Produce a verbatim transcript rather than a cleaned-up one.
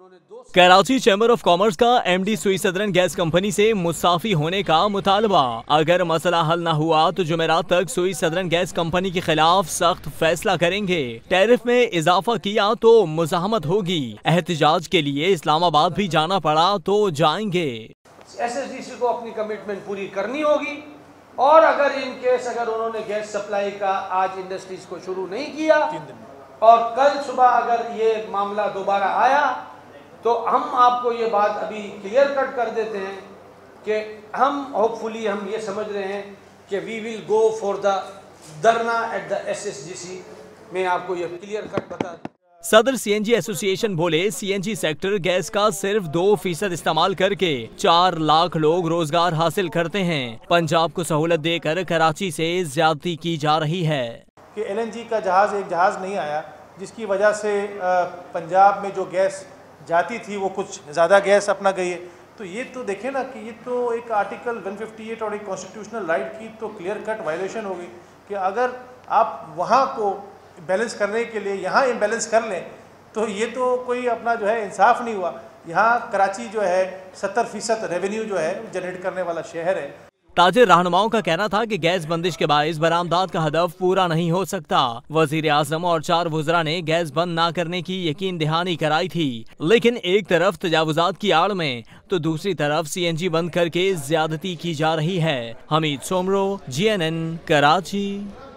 Karachi chamber of commerce का MD Sui southern gas company से मुसाफी होने का मुतालबा। अगर मसला हल न हुआ तो जुमेरात तक सुई सदरन गैस कंपनी के खिलाफ सख्त फैसला करेंगे। टैरिफ में इजाफा किया तो मुज़ाहमत होगी। एहतजाज के लिए इस्लामाबाद भी जाना पड़ा तो जाएंगे। एसएसडीसी को अपनी कमिटमेंट पूरी करनी होगी और अगर इन केस अगर उन्होंने गैस सप्लाई का आज इंडस्ट्रीज को शुरू नहीं किया और कल सुबह अगर ये मामला दोबारा आया तो हम आपको ये बात अभी क्लियर कट कर देते हैं कि हम होपफुली हम ये समझ रहे हैं कि we will go for the dharna at the SSDC में आपको ये क्लियर कट बता दें। सदर सीएनजी एसोसिएशन बोले सीएनजी सेक्टर गैस का सिर्फ दो फीसद इस्तेमाल करके चार लाख लोग रोजगार हासिल करते हैं। पंजाब को सहूलत देकर कराची से ज्यादती की जा रही है कि एलएनजी का जहाज एक जहाज नहीं आया जिसकी वजह से पंजाब में जो गैस जाती थी वो कुछ ज़्यादा गैस अपना गई है। तो ये तो देखें ना कि ये तो एक आर्टिकल एक सौ अट्ठावन और एक कॉन्स्टिट्यूशनल राइट की तो क्लियर कट वायलेशन होगी कि अगर आप वहाँ को बैलेंस करने के लिए यहाँ इम्बैलेंस कर लें तो ये तो कोई अपना जो है इंसाफ नहीं हुआ। यहाँ कराची जो है सत्तर फीसद रेवेन्यू जो है जनरेट करने वाला शहर है। ताजिर रहनुमाओं का कहना था कि गैस बंदिश के बाइस बरामदात का हदफ पूरा नहीं हो सकता। वजीर आजम और चार वुज़रा ने गैस बंद न करने की यकीन दहानी कराई थी, लेकिन एक तरफ तजावुजात की आड़ में तो दूसरी तरफ सीएनजी बंद करके ज्यादती की जा रही है। Hamid Soomro, G N N, Karachi.